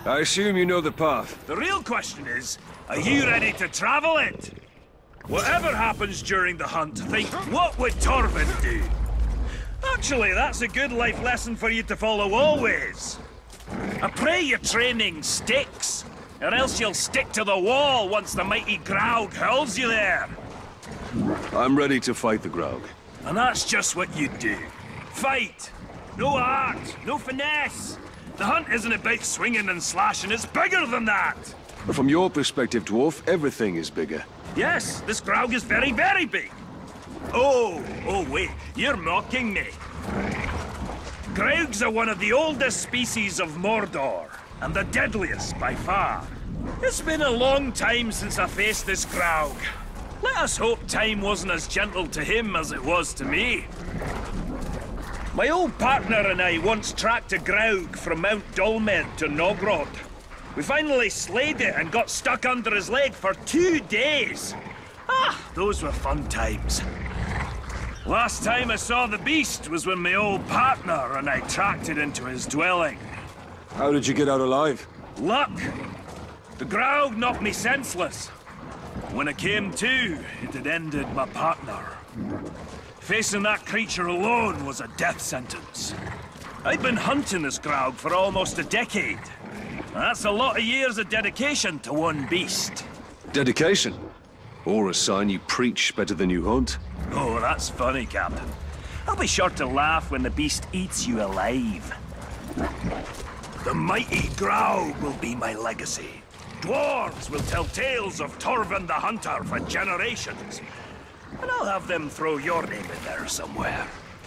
I assume you know the path. The real question is, are you ready to travel it? Whatever happens during the hunt, think, what would Torvin do? Actually, that's a good life lesson for you to follow always. I pray your training sticks, or else you'll stick to the wall once the mighty Graug hurls you there. I'm ready to fight the Graug. And that's just what you do. Fight! No art, no finesse. The hunt isn't about swinging and slashing, it's bigger than that! But from your perspective, Dwarf, everything is bigger. Yes, this Graug is very, very big. Oh, wait, you're mocking me. Graugs are one of the oldest species of Mordor, and the deadliest by far. It's been a long time since I faced this Graug. Let us hope time wasn't as gentle to him as it was to me. My old partner and I once tracked a Graug from Mount Dolmed to Nogrod. We finally slayed it and got stuck under his leg for 2 days. Those were fun times. Last time I saw the beast was when my old partner and I tracked it into his dwelling. How did you get out alive? Luck! The Graug knocked me senseless. When I came to, it had ended my partner. Facing that creature alone was a death sentence. I'd been hunting this Graug for almost a decade. That's a lot of years of dedication to one beast. Dedication? Or a sign you preach better than you hunt? Oh, that's funny, Captain. I'll be sure to laugh when the beast eats you alive. The mighty Graug will be my legacy. Dwarves will tell tales of Torvin the Hunter for generations. And I'll have them throw your name in there somewhere.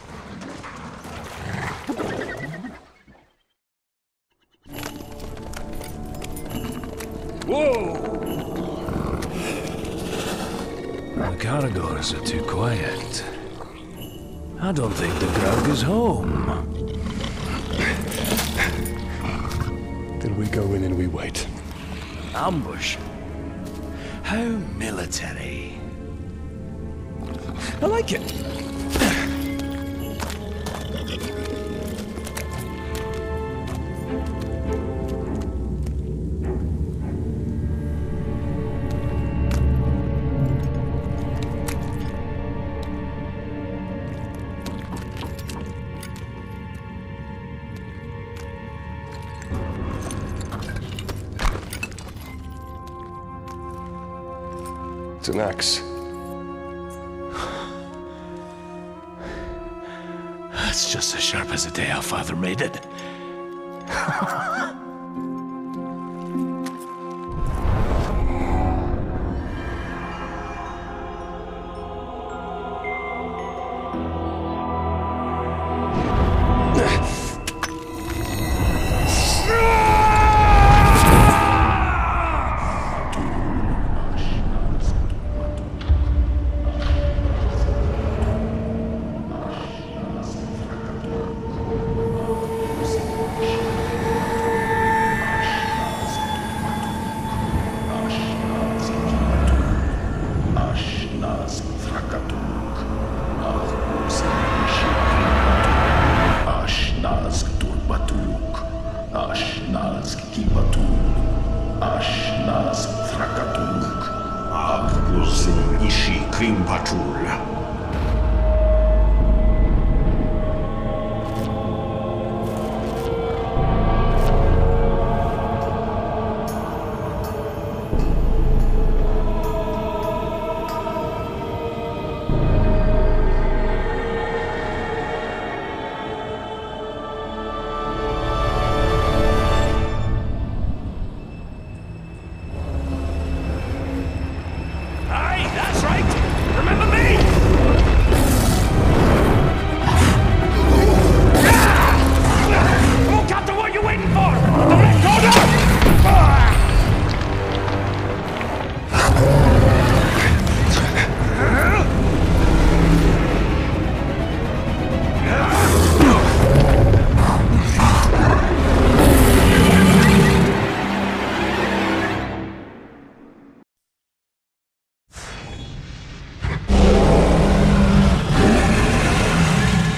Whoa! The Caragors are too quiet. I don't think the Graug is home. Then we go in and we wait. Ambush? How military. I like it. It's an axe. That's just as sharp as the day our father made it.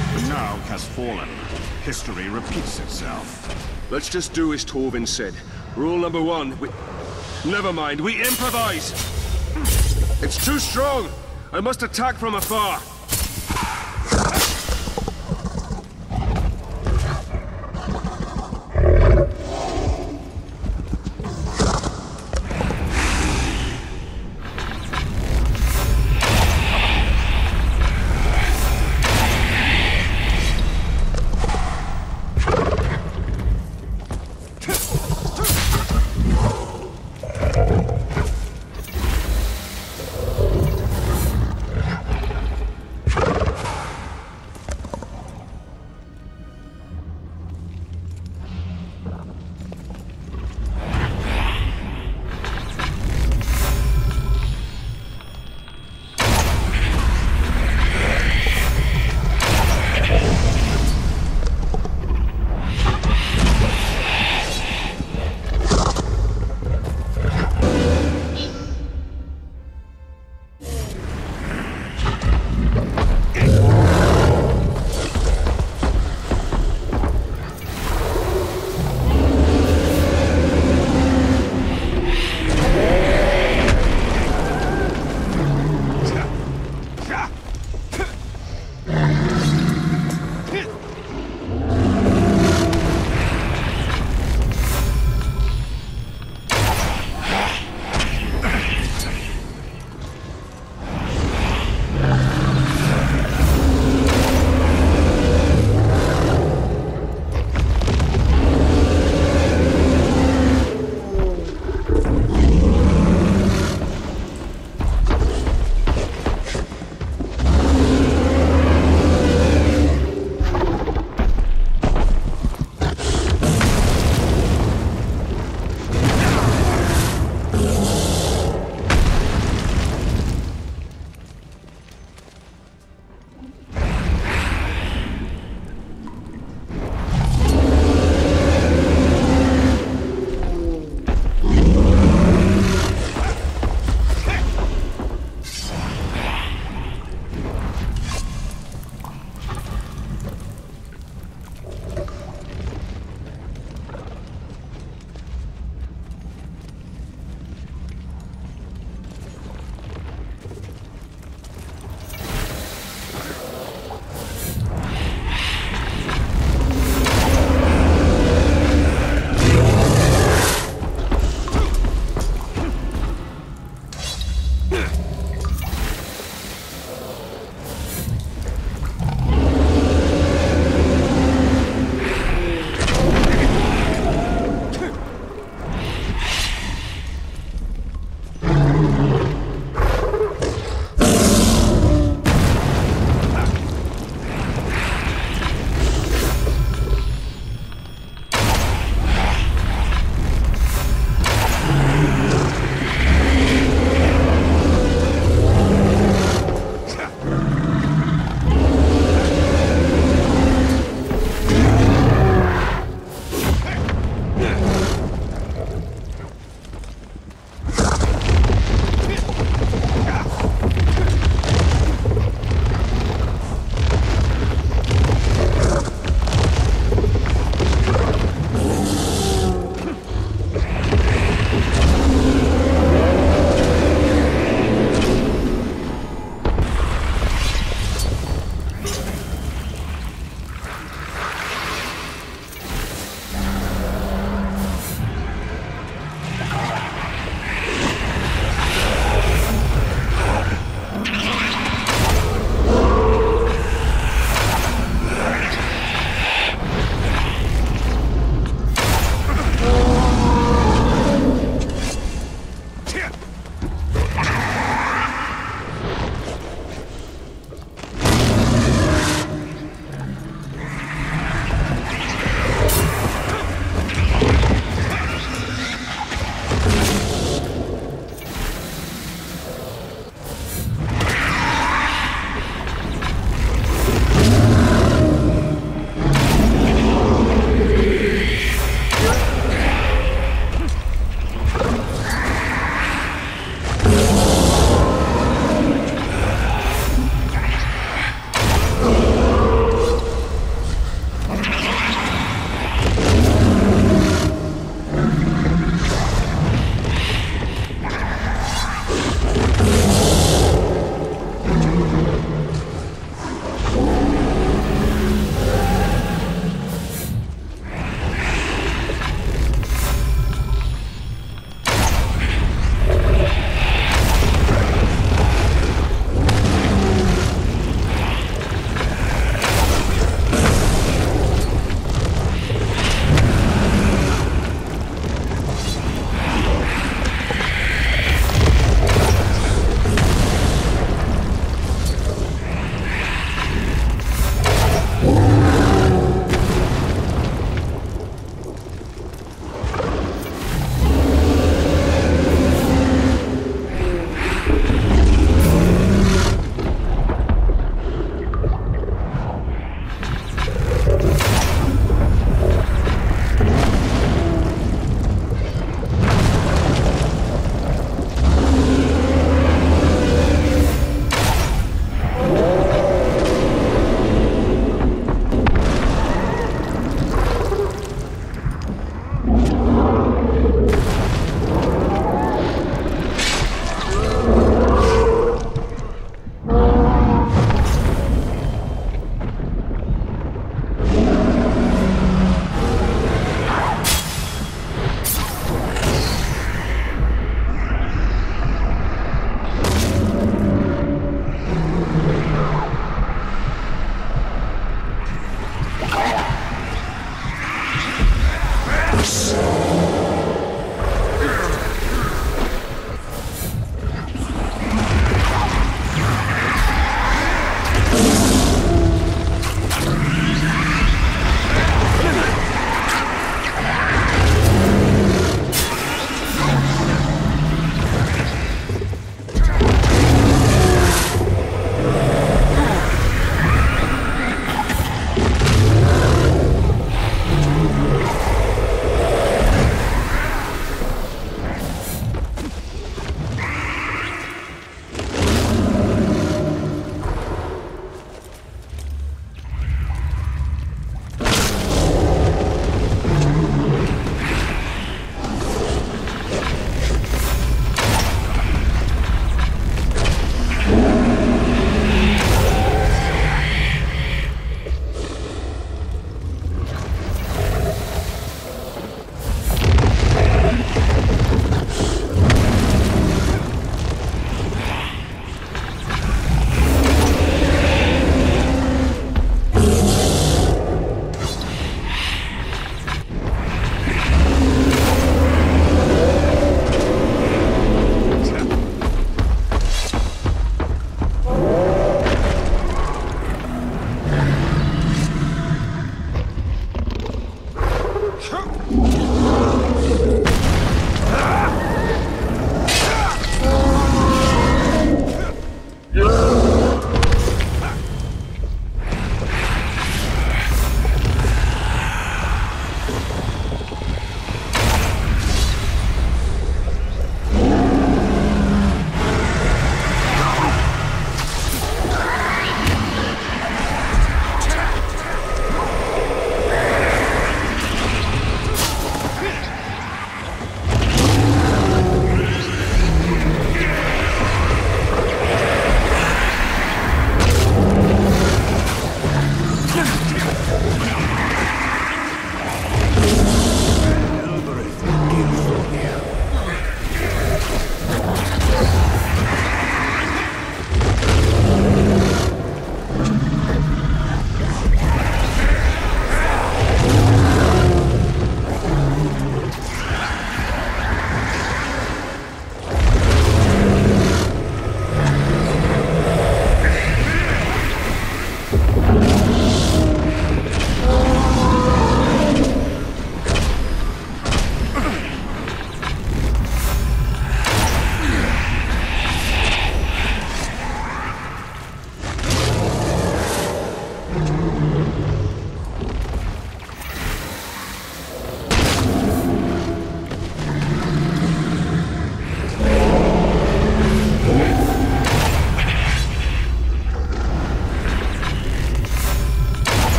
History repeats itself. Let's just do as Torvin said. Rule number one, never mind, we improvise! It's too strong! I must attack from afar!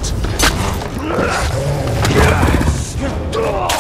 out!